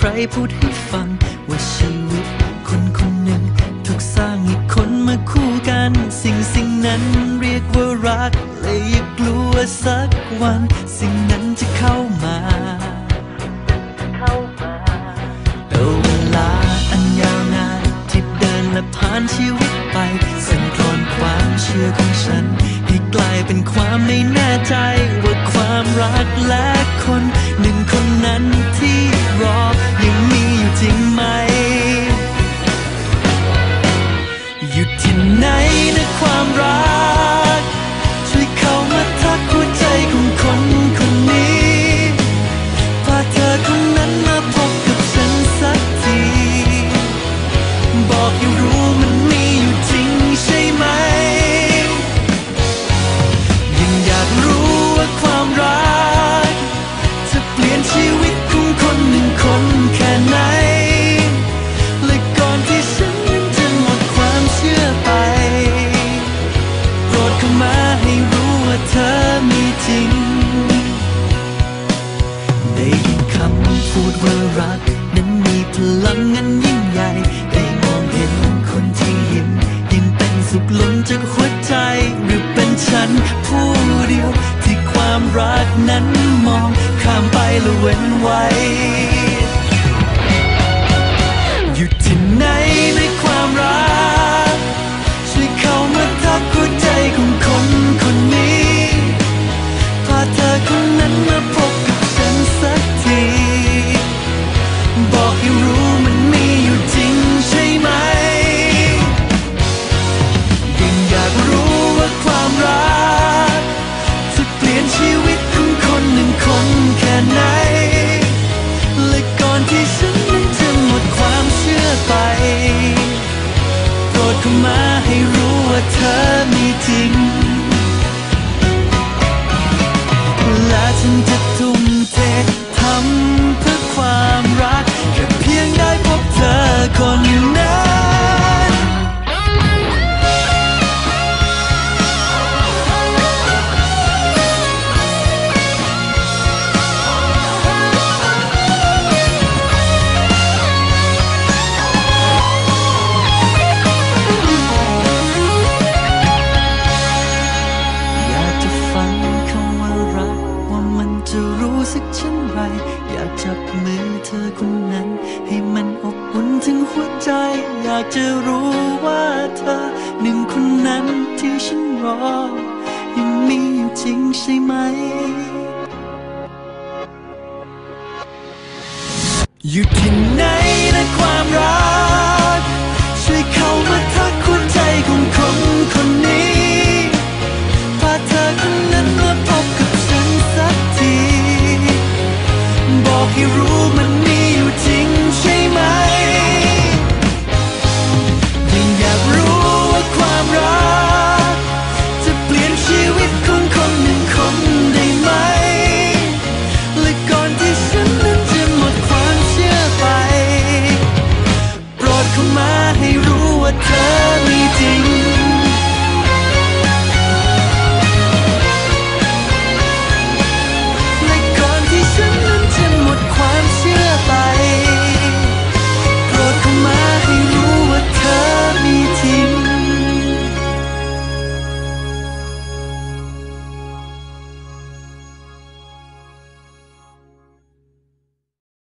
รพูดให้ฟังว่าชีวิตคนคนหนึ่งถูกสร้างให้คนมาคู่กันสิ่งนั้นเรียกว่ารักเลยอย่ากลัวสักวันสิ่งนั้นจะเข้ามาแต่เวลาอันยาวนานที่เดินและผ่านชีวิตไปสั่นคลอนความเชื่อของฉันให้กลายเป็นความไม่แน่ใจว่าความรักและคนหนึ่งคนนั้นที่รอยังมีอยู่จริงไหมอยู่ที่ไหนนะความรักช่วยเข้ามาทักหัวใจของคนคนนี้พาเธอคนนั้นมาพบกับฉันสักทีบอกให้รู้มันมีอยู่จริงใช่ไหมยังอยากรู้ว่าความรักจะเปลี่ยนชีวิตของคนหนึ่งคนแค่ไหนและก่อนที่ฉันจะหมดความเชื่อไปโปรดเข้ามาให้รู้ว่าเธอมีจริงได้ยินคำพูดว่ารักนั้นมีพลังอันยิ่งใหญ่ได้มองเห็นคนที่ยิ้มยังเป็นสุขล้นจากหัวใจหรือเป็นฉันผู้เดียวที่ความรักนั้นมองข้ามไปและเว้นไว้อยู่ที่ไหนในความรักช่วยเข้ามาทักหัวใจของคนคนนี้พาเธอคนนั้นมาพบกับฉันสักทีบอกให้รู้มันมีอยู่จริงใช่ไหมยังอยากรู้ว่าความรักจะเปลี่ยนชีวิตของคนหนึ่งคนแค่ไหนและก่อนที่ฉันนั้นจะหมดความเชื่อไปโปรดเข้ามาให้รู้ว่าเธอมีจริงและฉันจะทุ่มเททำเพื่อความรักแค่เพียงได้พบเธอคนนั้นอยากจะฟังคำว่ารักว่ามันจะรู้สึกเช่นไรอยากจับมือเธอคนนั้นให้มันอบอุ่นถึงหัวใจอยากจะรู้ว่าเธอหนึ่งคนนั้นที่ฉันรอยังมีอยู่จริงใช่ไหมอยู่ที่ไหนนะความรักช่วยเข้ามาทักหัวใจของคนคนนี้พาเธอคนนั้นมาพบกับฉันสักทีบอกให้รู้